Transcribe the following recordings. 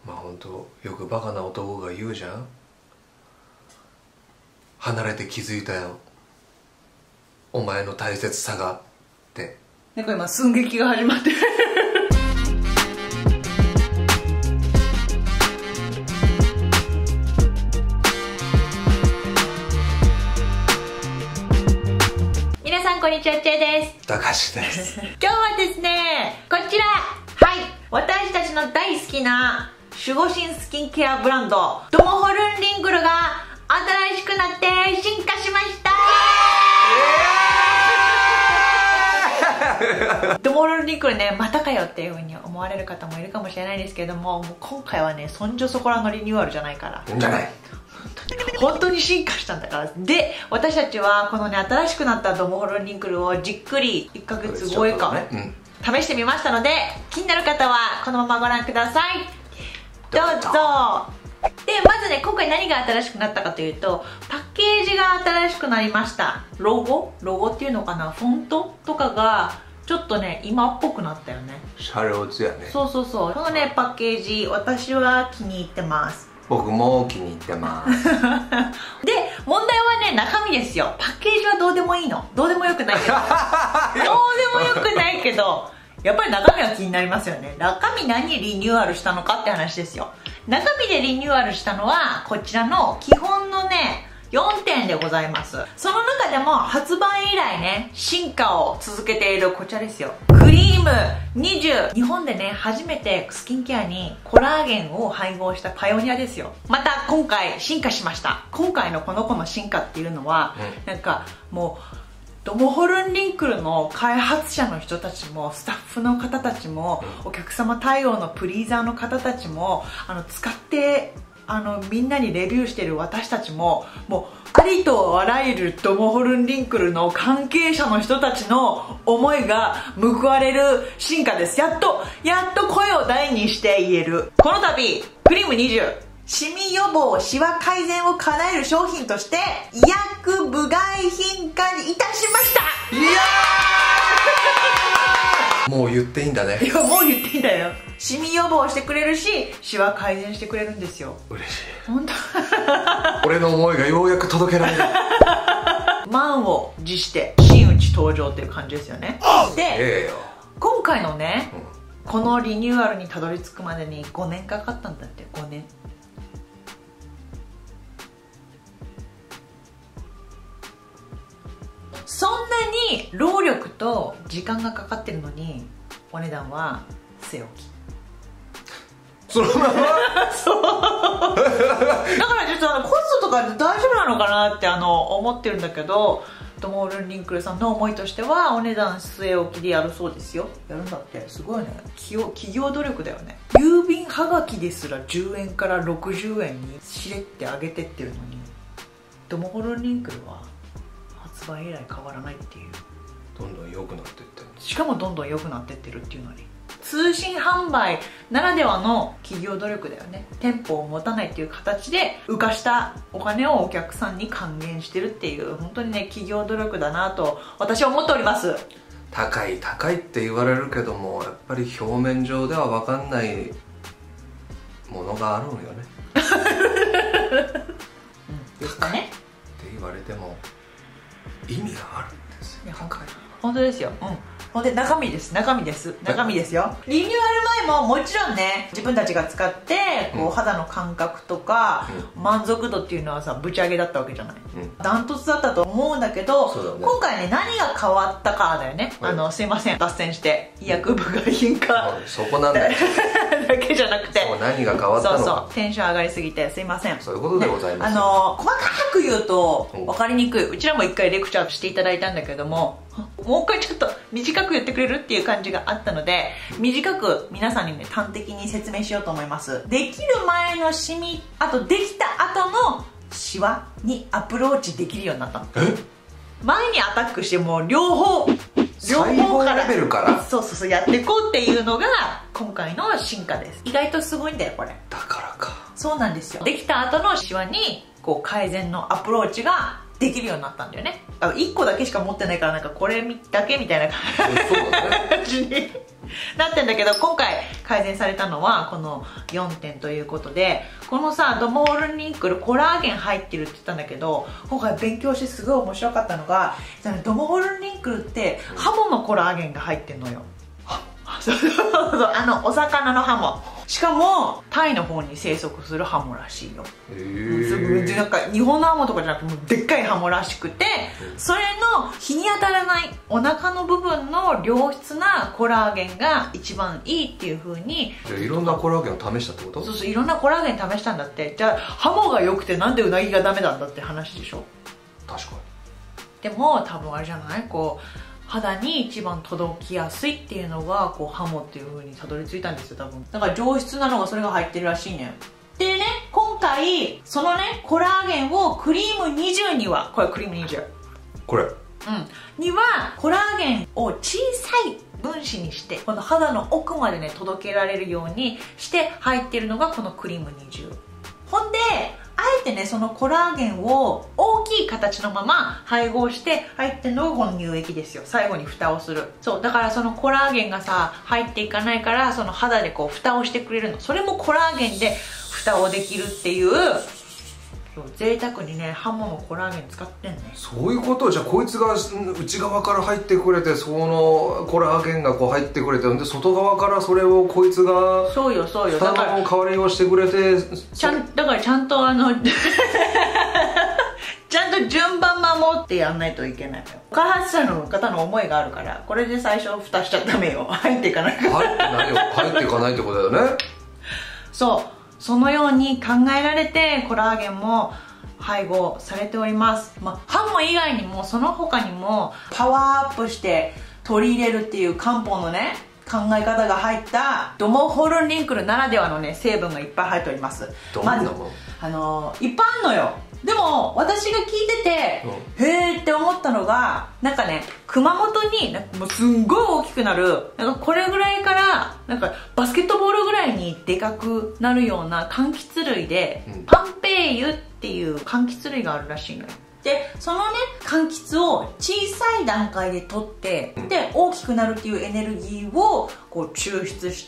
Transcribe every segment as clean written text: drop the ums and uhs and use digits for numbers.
まあ本当よくバカな男が言うじゃん。離れて気づいたよ、お前の大切さがって。 なんか今寸劇が始まってる皆さんこんにちは、ちえです。 たかしです今日はですね、こちら、はい、私たちの大好きな守護神スキンケアブランドドモホルンリンクルが新しくなって進化しました。ドモホルンリンクルね、またかよっていう風に思われる方もいるかもしれないですけども、もう今回はね、そんじょそこらのリニューアルじゃないから。 じゃない。 本当に進化したんだから。で、私たちはこのね、新しくなったドモホルンリンクルをじっくり1ヶ月超えか、試してみましたので、気になる方はこのままご覧ください。どうぞ。で、まずね、今回何が新しくなったかというと、パッケージが新しくなりました。ロゴっていうのかな、フォントとかがちょっとね、今っぽくなったよね。 車両図やね。 そうそうそう。このね、パッケージ、私は気に入ってます。 僕も気に入ってますで、問題はね、中身ですよ。パッケージはどうでもいいの。どうでもよくないけどどうでもよくないけど、やっぱり中身は気になりますよね。中身何リニューアルしたのかって話ですよ。中身でリニューアルしたのはこちらの基本のね、4点でございます。その中でも発売以来ね、進化を続けているこちらですよ。クリーム20。日本でね、初めてスキンケアにコラーゲンを配合したパイオニアですよ。また今回進化しました。今回のこの子の進化っていうのは、なんかもうドモホルンリンクルの開発者の人たちもスタッフの方たちも、お客様対応のプリーザーの方たちも、使ってみんなにレビューしてる私たちも、もうありとあらゆるドモホルンリンクルの関係者の人たちの思いが報われる進化です。やっと声を大にして言える。この度クリーム20、シミ予防、シワ改善を叶える商品として医薬部外品化にいたしました。いやーもう言っていいんだね。 いや、もう言っていいんだよ。シミ予防してくれるし、シワ改善してくれるんですよ。 嬉しい。 本当俺の思いがようやく届けられる。 満を持して真打ち登場っていう感じですよね。で、今回のね、このリニューアルにたどり着くまでに5年かかったんだって。5年。そんなに労力と時間がかかってるのに、お値段は据え置き。 そのままそうだから実はコストとか大丈夫なのかなって思ってるんだけど、ドモホルンリンクルさんの思いとしてはお値段据え置きでやるそうですよ。やるんだって。すごいね。企業努力だよね。郵便はがきですら10円から60円にしれって上げてってるのに、ドモホルンリンクルは発売以来変わらないっていう。 どんどん良くなっていってる。 しかもどんどん良くなってってるっていうのに、通信販売ならではの企業努力だよね。店舗を持たないっていう形で浮かしたお金をお客さんに還元してるっていう、本当にね、企業努力だなと私は思っております。 高いって言われるけども、やっぱり表面上では分かんないものがあるのよね。 ですかね。 って言われても意味があるんですよ。 本当ですよ。ほんで中身ですよ。リニューアル前ももちろんね、自分たちが使ってこう肌の感覚とか満足度っていうのはさ、ぶち上げだったわけじゃない。ダントツだったと思うんだけど、今回ね、何が変わったかだよね。すいません、脱線して医薬部外品化そこなんだよだけじゃなくて、 何が変わったのか。 そうテンション上がりすぎてすいません。 そういうことでございます。 細かく言うと分かりにくい。うちらも一回レクチャーしていただいたんだけども、もう一回ちょっと短く言ってくれるっていう感じがあったので、短く皆さんにね、端的に説明しようと思います。できる前のシミ、あとできた後のシワにアプローチできるようになったの。前にアタックしても両方からレベルからそうやっていこうっていうのが今回の進化です。意外とすごいんだよこれ。 だからか。 そうなんですよ。できた後のシワにこう改善のアプローチができるようになったんだよね。 1個だけしか持ってないから、なんかこれだけみたいな感じになってんだけど、今回改善されたのはこの4点ということで、このさドモホルニンクルコラーゲン入ってるって言ったんだけど、今回勉強してすごい面白かったのが、ドモホルニンクルってハモのコラーゲンが入ってんのよ。そうそうそう、お魚のハモ、しかもタイの方に生息するハモらしいよ。なんか日本のハモとかじゃなくて、もうでっかいハモらしくて、それの日に当たらないお腹の部分の良質なコラーゲンが一番いいっていう風に。 じゃあいろんなコラーゲンを試したってこと？ そうそう、いろんなコラーゲン試したんだって。じゃあハモが良くてなんでウナギがダメなんだって話でしょ。 確かに。でも多分あれじゃない、こう肌に一番届きやすいっていうのがこうハモっていう風にたどり着いたんですよ、多分。だから上質なのがそれが入ってるらしいね。でね、今回そのねコラーゲンをクリーム20には、これクリーム20、 これにはコラーゲンを小さい分子にして、この肌の奥までね届けられるようにして入ってるのがこのクリーム20。ほんであえてね、そのコラーゲンを大きい形のまま配合して入ってるのがこの乳液ですよ。最後に蓋をする。そうだから、そのコラーゲンがさ入っていかないから、その肌でこう蓋をしてくれるの。それもコラーゲンで蓋をできるっていう、そう贅沢にねハモのコラーゲン使ってんね。 そういうこと。じゃあこいつが内側から入ってくれて、そのコラーゲンがこう入ってくれて、で外側からそれをこいつがそうよそうよ、 蓋の代わりをしてくれて、 だからちゃんとちゃんと順番守ってやんないといけないよ。開発者の方の思いがあるから、これで最初蓋しちゃダメよ。入っていかないから。 入ってないよ、入っていかないってことだよね。 そう、そのように考えられてコラーゲンも配合されております。ハモ以外にもその他にもパワーアップして取り入れるっていう漢方のね考え方が入ったドモホルニンクルならではのね成分がいっぱい入っております。 どんなもの？ いっぱいあんのよ。でも私が聞いてて、へーって思ったのが、なんかね熊本にもうすんごい大きくなる、なんかこれぐらいからなんかバスケットボールぐらいにでかくなるような柑橘類で、パンペイユっていう柑橘類があるらしいのよ。でそのね柑橘を小さい段階で取って、で大きくなるっていうエネルギーをこう抽出して、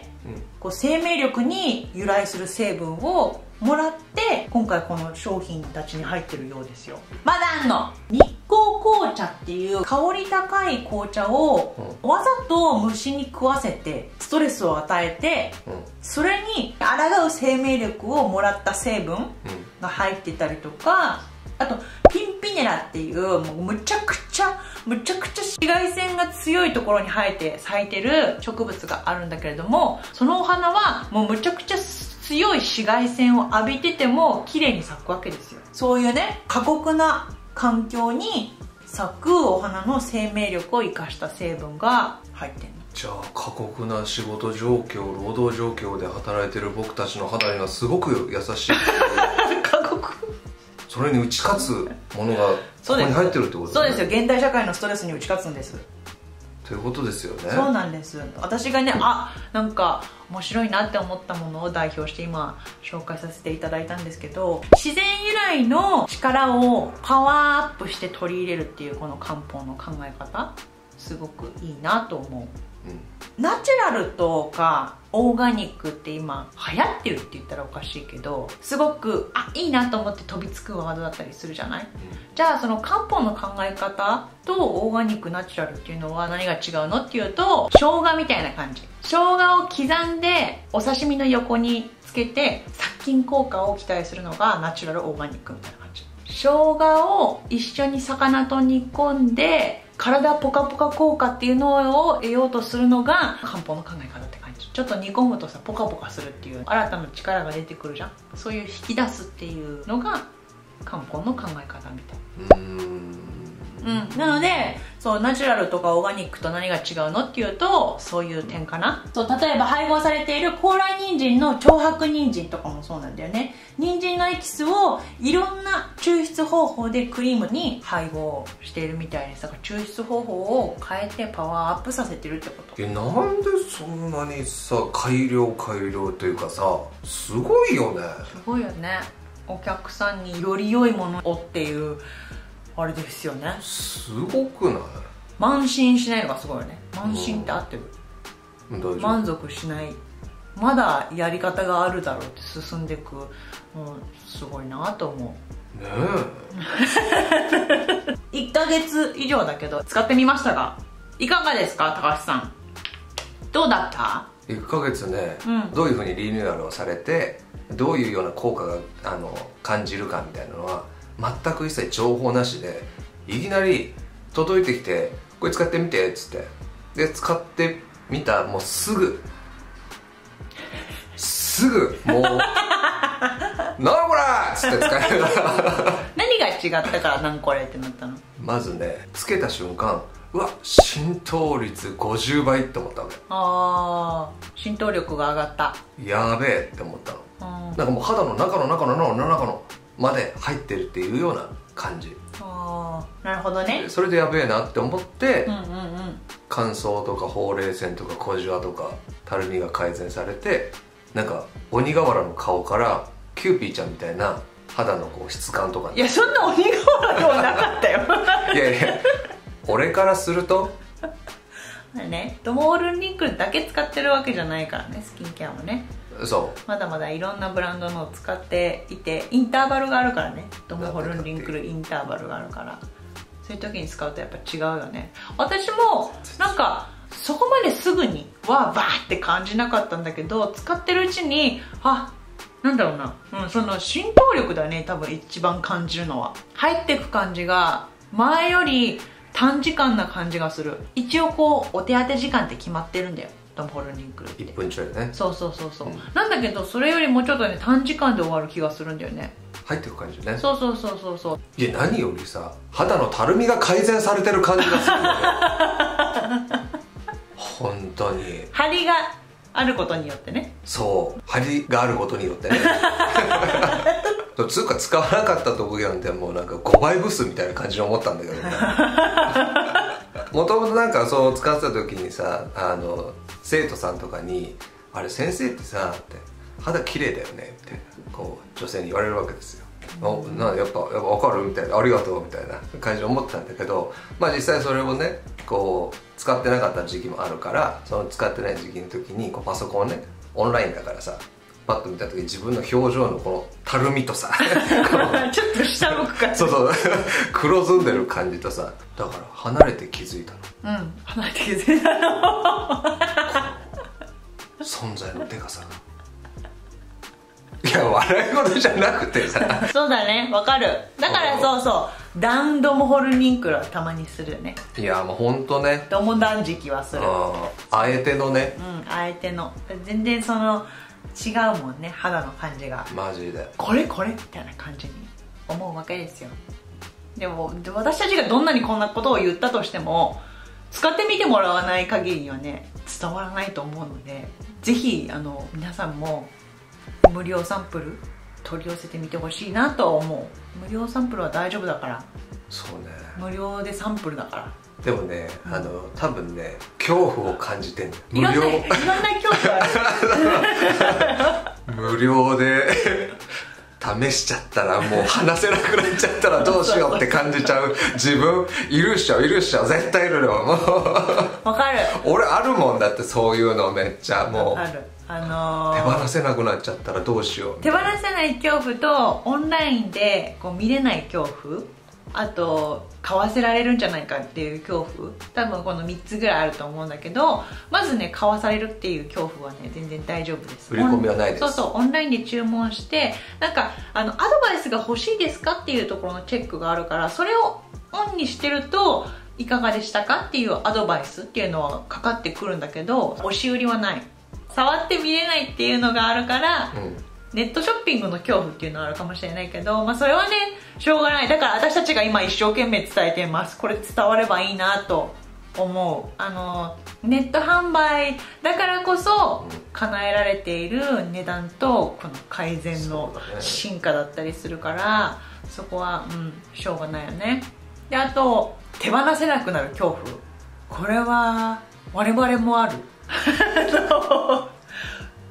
こう生命力に由来する成分をもらって今回この商品たちに入ってるようですよ。まだあんの日光紅茶っていう香り高い紅茶をわざと虫に食わせてストレスを与えて、それに抗う生命力をもらった成分が入ってたりとか、あとピンピネラっていうもうむちゃくちゃ紫外線が強いところに咲いてる植物があるんだけれども、そのお花はもうむちゃくちゃ強い紫外線を浴びてても綺麗に咲くわけですよ。そういうね過酷な環境に咲くお花の生命力を生かした成分が入ってるの。 じゃあ過酷な仕事状況、労働状況で働いてる僕たちの肌にはすごく優しい過酷、 それに打ち勝つものがそこに入ってるってことですね。 そうですよ、現代社会のストレスに打ち勝つんです。 ということですよね。 そうなんです。私がねなんか面白いなって思ったものを代表して今紹介させていただいたんですけど、自然由来の力をパワーアップして取り入れるっていうこの漢方の考え方、すごくいいなと思う。ナチュラルとかオーガニックって今流行ってるって言ったらおかしいけど、すごくいいなと思って飛びつくワードだったりするじゃない。じゃあその漢方の考え方とオーガニックナチュラルっていうのは何が違うのっていうと、生姜みたいな感じ。生姜を刻んでお刺身の横につけて殺菌効果を期待するのがナチュラルオーガニックみたいな感じ。生姜を一緒に魚と煮込んで体ポカポカ効果っていうのを得ようとするのが漢方の考え方って感じ。ちょっと煮込むとさポカポカするっていう新たな力が出てくるじゃん。そういう引き出すっていうのが漢方の考え方みたい。なのでそうナチュラルとかオーガニックと何が違うのっていうと、そういう点かな。そう例えば配合されている高麗人参の長白人参とかもそうなんだよね。人参のエキスをいろんな抽出方法でクリームに配合しているみたいです。だから抽出方法を変えてパワーアップさせてるってこと。 なんでそんなにさ改良というかさ、すごいよね。 すごいよね。お客さんにより良いものをっていうあれですよね。 すごくない？ 慢心しないのがすごいよね。慢心って合ってる？満足しない、まだやり方があるだろうって進んでいく、すごいなと思うね。え1ヶ月以上だけど使ってみましたがいかがですか、高橋さん。どうだった？ 1ヶ月ね、どういうふうにリニューアルをされてどういうような効果が感じるかみたいなのは全く一切情報なしで、いきなり届いてきてこれ使ってみてっつってで使ってみたもうすぐもうなんこらっつって使える何が違ったからなんこれってなったの？ まずね、つけた瞬間、うわ浸透率50倍って思ったわけ。 浸透力が上がった。 やべえって思ったの。なんかもう肌の中のまで入ってるっていうような感じ。 なるほどね。 それでやべえなって思って、乾燥とかほうれい線とか小じわとかたるみが改善されて、なんか鬼瓦の顔からキューピーちゃんみたいな肌のこう質感とか、 いやそんな鬼瓦ではなかったよいや俺からするとね、ドモホルンリンクルだけ使ってるわけじゃないからね、スキンケアもね。 そうまだまだいろんなブランドのを使っていて、インターバルがあるからね。ドモホルンリンクルインターバルがあるから、そういう時に使うとやっぱ違うよね。私もなんかそこまですぐにバーって感じなかったんだけど、使ってるうちになんだろうな、その浸透力だね、多分一番感じるのは。入っていく感じが前より短時間な感じがする。一応こうお手当て時間って決まってるんだよ、ドモホルンリンクルって。 1分ちょいね。 そう、なんだけどそれよりもちょっとね短時間で終わる気がするんだよね。 入ってく感じね。 そういや何よりさ、肌のたるみが改善されてる感じがするんだよ本当に張りがあることによってね。 そう、張りがあることによってねつうか使わなかった時なんてもうなんか5倍ブスみたいな感じに思ったんだけどねもともとなんかそう使ってた時にさ、生徒さんとかに「あれ先生ってさ」って「肌綺麗だよね」みたいなこう女性に言われるわけですよ。やっぱ分かるみたいな、ありがとうみたいな感じで思ってたんだけど、まあ実際それをねこう使ってなかった時期もあるから、その使ってない時期の時にこうパソコンをねオンラインだからさパッと見た時に自分の表情のこのたるみとさちょっと下向く感じそう黒ずんでる感じとさ、だから離れて気づいたの。 離れて気づいたの存在のでかさがいや笑い事じゃなくてさそうだね、わかる。だからそうダウンドモホルンリンクルはたまにするよね。 いやもうほんとね、 ドモ断食はする。 あえてのね、 あえての全然その違うもんね、肌の感じが。 マジでこれみたいな感じに思うわけですよ。でも私たちがどんなにこんなことを言ったとしても使ってみてもらわない限りにはね伝わらないと思うので、ぜひ皆さんも無料サンプル取り寄せてみてほしいなと思う。無料サンプルは大丈夫だから。 そうね、 無料でサンプルだから。 でもね、多分ね恐怖を感じてんの。 いろんな恐怖ある無料で試しちゃったらもう話せなくなっちゃったらどうしようって感じちゃう自分いるっしょ絶対いるよ。もうわかる。 俺あるもんだって、そういうのめっちゃもうある。 手放せなくなっちゃったらどうしよう。 手放せない恐怖とオンラインでこう見れない恐怖、あと買わせられるんじゃないかっていう恐怖、多分この3つぐらいあると思うんだけど、まずね買わされるっていう恐怖はね全然大丈夫です。 売り込みはないです。 オンラインで注文してなんかアドバイスが欲しいですかっていうところのチェックがあるから、それをオンにしてるといかがでしたかっていうアドバイスっていうのはかかってくるんだけど、押し売りはない。触って見れないっていうのがあるから、ネットショッピングの恐怖っていうのはあるかもしれないけど、それはねしょうがない。だから私たちが今一生懸命伝えてます。これ伝わればいいなと思う。ネット販売だからこそ叶えられている値段とこの改善の進化だったりするから、そこはしょうがないよね。であと手放せなくなる恐怖、これは我々もあるドモホル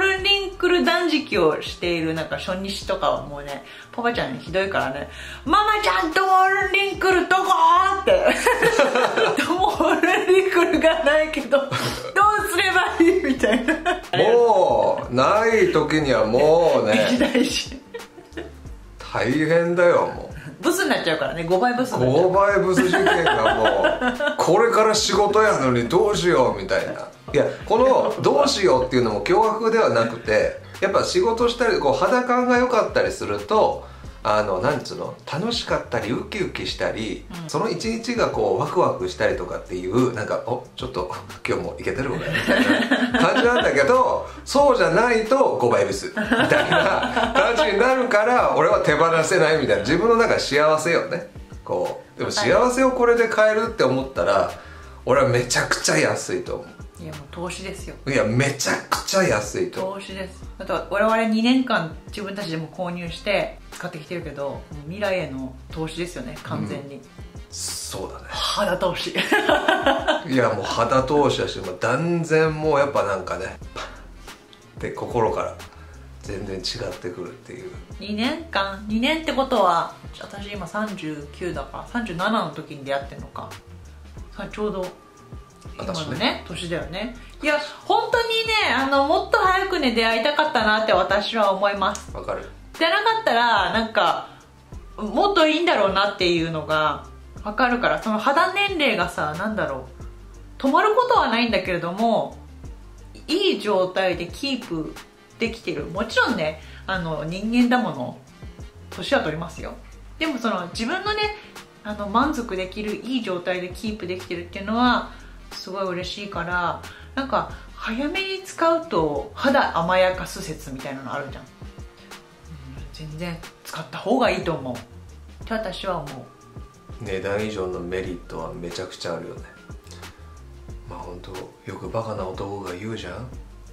ルリンクル断食をしているなんか初日とかはもうね、パパちゃんにひどいからね、ママちゃんトールリンクルどこってトールリンクルがないけどどうすればいいみたいな。 もうない時にはもうね大事大変だよ。もうブスになっちゃうからね、5倍ブスになっちゃう。 5倍ブス事件がもうこれから仕事やのにどうしようみたいな。いや、このどうしようっていうのも驚愕ではなくて、やっぱ仕事したりこう肌感が良かったりすると、なんつうの、楽しかったりウキウキしたり、その一日がこうワクワクしたりとかっていう、なんかちょっと今日もいけてる俺みたいな感じなんだけど、そうじゃないと5倍ブスみたいな感じになるから、俺は手放せないみたいな。自分の中幸せよね。こうでも幸せをこれで買えるって思ったら、俺はめちゃくちゃ安いと思う。 いやもう投資ですよ。 いやめちゃくちゃ安いと。 投資です。あとは我々2年間自分たちでも購入して使ってきてるけど、未来への投資ですよね、完全に。 そうだね。 肌投資いやもう肌投資だし、もう断然もうやっぱなんかね、パンって心から全然違ってくるっていう。 2年ってことは、私今39だから37の時に出会ってるのか。ちょうど今のね年だよね。いや本当にね、もっと早くね出会いたかったなって私は思います。 わかる。 じゃなかったらなんかもっといいんだろうなっていうのがわかるから、その肌年齢がさ、なんだろう、止まることはないんだけれども、いい状態でキープできてる。もちろんね、人間だもの、年は取りますよ。でもその自分のね、満足できるいい状態でキープできてるっていうのはすごい嬉しいから、なんか早めに使うと肌甘やかす説みたいなのあるじゃん。全然使った方がいいと思うって私は思う。 値段以上のメリットはめちゃくちゃあるよね。まあ本当よくバカな男が言うじゃん。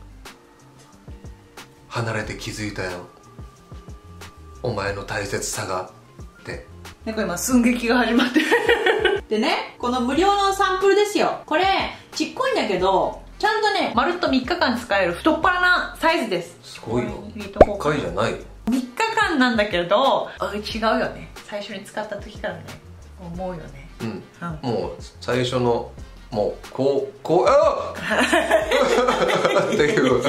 離れて気づいたよ、お前の大切さがって。 なんか今寸劇が始まってるでね、この無料のサンプルですよ。これちっこいんだけど、ちゃんとね、まるっと3日間使える太っ腹なサイズです。 すごいよ。 1 回じゃないよ。 3日間なんだけど、違うよね。最初に使った時からね、思うよね。 もう最初のもうこうあっていう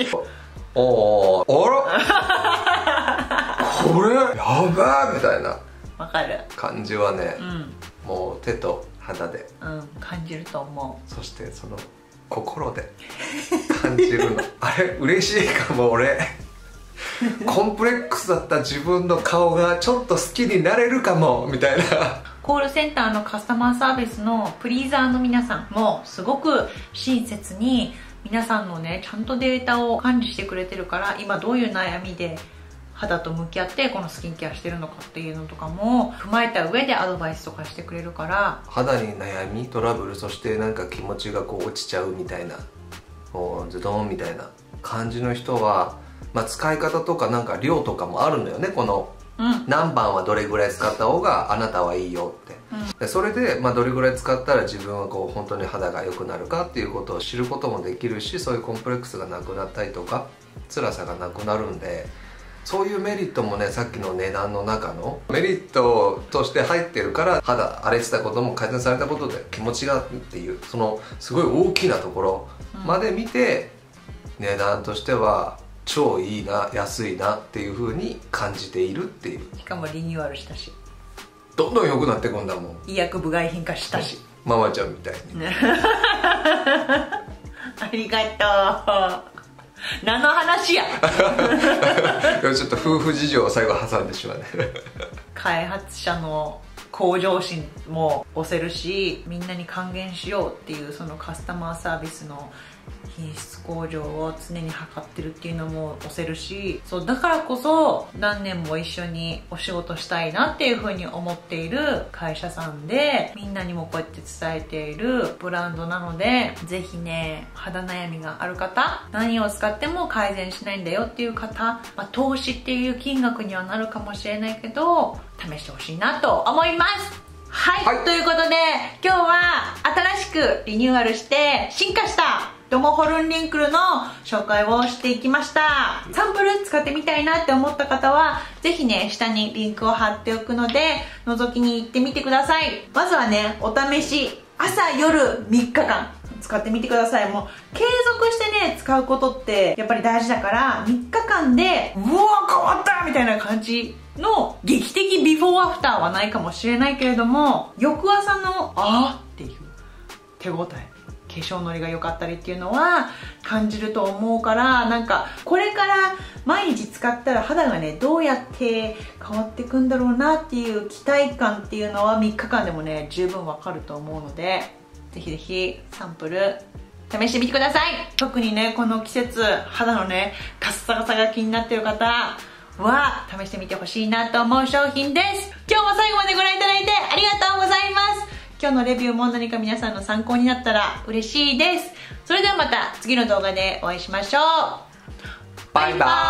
あらこれやばいみたいなわかる感じはね、もう手と肌で、 感じると思う。そしてその心で感じるのあれ嬉しいかも。俺コンプレックスだった自分の顔がちょっと好きになれるかもみたいな。 コールセンターのカスタマーサービスのプリーザーの皆さんもすごく親切に皆さんのね、ちゃんとデータを管理してくれてるから、今どういう悩みで肌と向き合ってこのスキンケアしてるのかっていうのとかも踏まえた上でアドバイスとかしてくれるから、 肌に悩みトラブル、そしてなんか気持ちがこう落ちちゃうみたいな、こうズドンみたいな感じの人は、使い方とかなんか量とかもあるのよね。この何番はどれぐらい使った方があなたはいいよって、でそれで、どれぐらい使ったら自分はこう本当に肌が良くなるかっていうことを知ることもできるし、そういうコンプレックスがなくなったりとか辛さがなくなるんで、そういうメリットもね、さっきの値段の中のメリットとして入ってるから、肌荒れてたことも改善されたことで気持ちがっていう、そのすごい大きなところまで見て、値段としては超いいな、安いなっていう風に感じているっていう。 しかもリニューアルしたし、 どんどん良くなってくんだもん。 医薬部外品化したし、 ママちゃんみたいにありがとう。何の話やちょっと夫婦事情を最後挟んでしまうね開発者の向上心も押せるし、みんなに還元しようっていうそのカスタマーサービスの品質向上を常に図ってるっていうのも押せるし、そうだからこそ何年も一緒にお仕事したいなっていうふうに思っている会社さんで、みんなにもこうやって伝えているブランドなので、ぜひね、肌悩みがある方、何を使っても改善しないんだよっていう方、投資っていう金額にはなるかもしれないけど試してほしいなと思います。はい、ということで今日は新しくリニューアルして進化したトモホルンリンクルの紹介をしていきました。サンプル使ってみたいなって思った方はぜひね、下にリンクを貼っておくので覗きに行ってみてください。まずはね、お試し朝夜3日間使ってみてください。もう継続してね使うことってやっぱり大事だから、3日間でうわ変わったみたいな感じの劇的ビフォーアフターはないかもしれないけれども、翌朝のっていう手応え、化粧のりが良かったりっていうのは感じると思うから、なんかこれから毎日使ったら肌がねどうやって変わっていくんだろうなっていう期待感っていうのは3日間でもね十分わかると思うので、ぜひぜひサンプル試してみてください。特にねこの季節肌のねカッサカサが気になってる方は試してみてほしいなと思う商品です。今日も最後までご覧いただいてありがとうございます。今日のレビューも何か皆さんの参考になったら嬉しいです。それではまた次の動画でお会いしましょう。バイバイ。